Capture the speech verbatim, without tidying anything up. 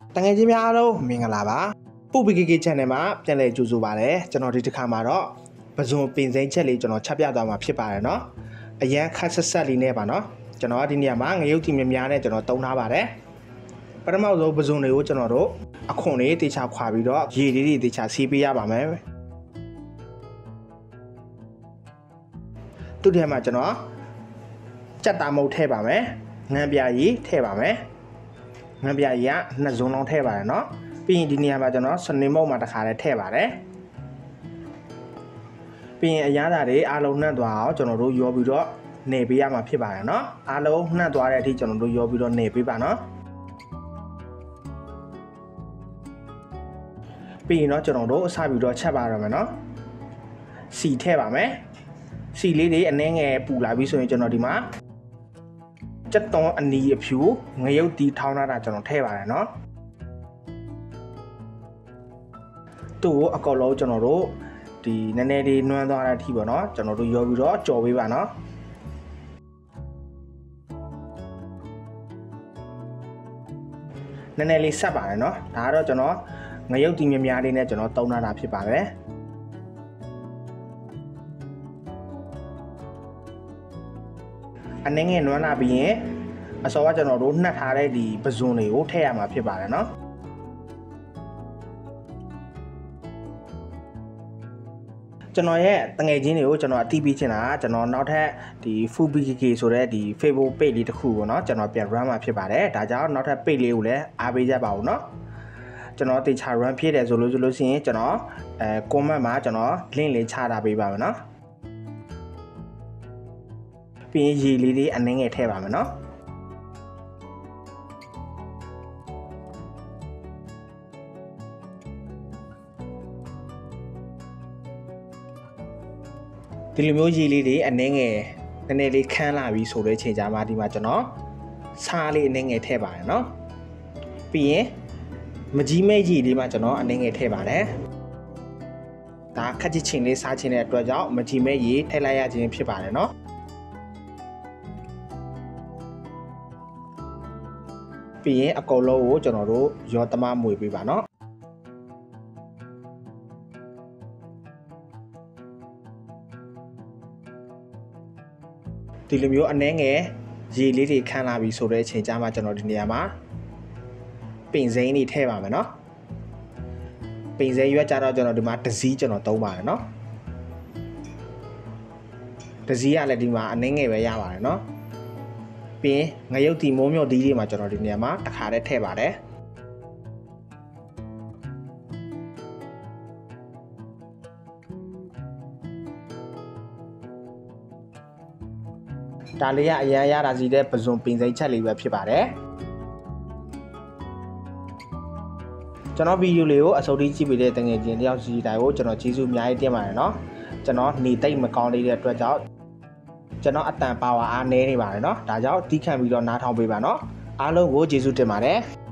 တငယ်ချင်းများအားလုံးမင်္ဂလာပါပူပီကေကေ channel မှာပြန်လည်ကြိုဆိုပါရစေကျွန်တော်ဒီတစ်ခါမှာတော့ပဇွန်ပင်စိမ်းချက်လေးကျွန်တော်ချက်ပြသွားမှာဖြစ်ပါတယ်เนาะအရန်ခက်ဆက်ဆက်လေးနဲ့ပါเนาะကျွန်တော်ဒီနေရာမှာငရုတ်တီများများနဲ့ကျွန်တော်တုံးထားပါတယ်ပထမဆုံးပဇွန်တွေကိုကျွန်တော်တို့အခွန်လေးတေချာခွာပြီးတော့ရေလေးတွေတေချာစီးပေးရပါမယ်သူ့ထဲမှာကျွန်တော်ကြက်တာမုတ်ထည့်ပါမယ်ငန်းပြာရီထည့်ပါမယ်ငန်းပြာရီကနှစ်စုံလုံးထည့်ပါတယ်เนาะပြီးရင်ဒီနေရာမှာကျွန်တော်စနေမုတ်မှာတစ်ခါလေးထည့်ပါတယ်ပြီးရင်အရသာတွေအားလုံးနှံ့သွားအောင်ကျွန်တော်တို့ရောပြီးတော့နေပေးရမှာဖြစ်ပါတယ်เนาะအားလုံးနှံ့သွားတဲ့အထိကျွန်တော်တို့ရောပြီးတော့နေပေးပါเนาะပြီးရင်တော့ကျွန်တော်တို့အစပြီးတော့ချက်ပါရမယ်เนาะစီထည့်ပါမယ်စီလေးတွေအနှဲငယ်ပူလာပြီးဆိုရင်ကျွန်တော်ဒီမှာကြက်သွန်အနီအဖြူငရုတ်တီထောင်းထားတာကျွန်တော်ထည့်ပါတယ်เนาะသူ့ကိုအကောလုံးကျွန်တော်တို့ဒီနည်းနည်းလေးနွမ်းသွားတဲ့အထိပေါ့เนาะကျွန်တော်တို့ရောပြီးတော့ကြော်ပေးပါเนาะနည်းနည်းလေးဆက်ပါတယ်เนาะဒါကတော့ကျွန်တော်ငရုတ်တီများများလေးနဲ့ကျွန်တော်တုံးထားတာဖြစ်ပါတယ်အနည်းငယ်နွမ်းလာပြီးရင်အစောကကျွန်တော်တို့နှက်ထားတဲ့ဒီပဇွန်တွေကိုထည့်ရမှာဖြစ်ပါတယ်เนาะကျွန်တော်ရဲ့တငယ်ချင်းတွေကိုကျွန်တော်အသိပေးချင်တာကကျွန်တော်နောက်ထပ်ဒီ Food ဘီ ကေ ကေ ဆိုတဲ့ဒီ Facebook page လေးတစ်ခုပေါ့เนาะကျွန်တော်ပြန် run မှာဖြစ်ပါတယ်ဒါကြောင့်နောက်ထပ် page လေးကိုလည်းအားပေးကြပါဦးเนาะကျွန်တော်တေချာ run ဖြစ်တယ်ဆိုလို့ဆိုလို့ရှိရင်ကျွန်တော်အဲ comment မှာကျွန်တော် link လေးချထားပေးပါမယ်เนาะပြီးရင်ရေလေးလေးအနှင်းငယ်ထည့်ပါမယ်เนาะဒီလိုမျိုးရေလေးတွေအနှင်းငယ်နည်းနည်းလေးခန်းလာပြီးဆိုတဲ့ချိန်ကြမှာဒီမှာကျွန်တော်စားလေးအနှင်းငယ်ထည့်ပါတယ်เนาะပြီးရင်မကြီးမဲ့ရေလေးမှာကျွန်တော်အနှင်းငယ်ထည့်ပါတယ်ဒါခက်ချစ်ချင်းလေးစားချင်းတဲ့အတွက်ကြောင့်မကြီးမဲ့ရေထည့်လိုက်ရခြင်းဖြစ်ပါတယ်เนาะပြီးရင်အကုန်လုံးကိုကျွန်တော်တို့ရောသမမွေပေးပါเนาะဒီလိုမျိုးအနှဲငယ်ရေလေးတွေခန်းလာပြီဆိုတဲ့အချိန်ကြာမှကျွန်တော်ဒီနေရာမှာပင်စိမ်းတွေထည့်ပါမယ်เนาะပင်စိမ်းရွက်ကြတော့ကျွန်တော်ဒီမှာတစည်းကျွန်တော်သုံးပါတယ်เนาะတစည်းကလည်းဒီမှာအနှဲငယ်ပဲရပါတယ်เนาะပြီးရင်ငရုတ်တီမိုးမြော့သီးတွေမှာကျွန်တော်ဒီနေရာမှာတစ်ခါတည်းထည့်ပါတယ်ဒါလေးကအရန်ရတာစီတဲ့ပဇွန်ပင်စိမ်းချက်လေးပဲဖြစ်ပါတယ်ကျွန်တော်ဗီဒီယိုလေးကိုအဆုံးထိကြည့်ပေးတဲ့တငယ်ချင်းတယောက်စီတိုင်းကိုကျွန်တော်ကျေးဇူးအများကြီးတင်ပါတယ်เนาะကျွန်တော်နေတိတ်မကောင်းသေးတဲ့အတွက်ကြောင့်ကျွန်တော်အတန်ပါဝါအားနည်းနေပါတယ်เนาะဒါကြောင့်တီးခံပြီးတော့နားထောင်ပေးပါเนาะအားလုံးကိုကျေးဇူးတင်ပါတယ်